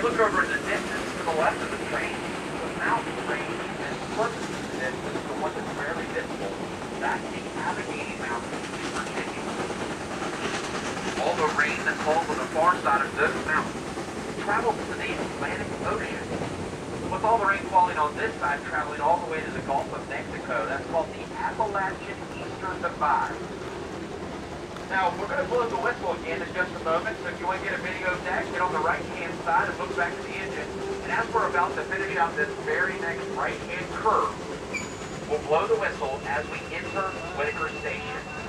you look over in the distance to the left of the train, the mountain range and closest to the distance, the one that's rarely visible, that's the Allegheny Mountains in Virginia. All the rain that falls on the far side of those mountains travels to the Atlantic Ocean, with all the rain falling on this side traveling all the way to the Gulf of Mexico. That's called the Appalachian Eastern Divide. Now, we're going to blow the whistle again in just a moment, so if you want to get a video of that, get on the right-hand side and look back to the engine. And as we're about to finish out this very next right-hand curve, we'll blow the whistle as we enter Whitaker Station.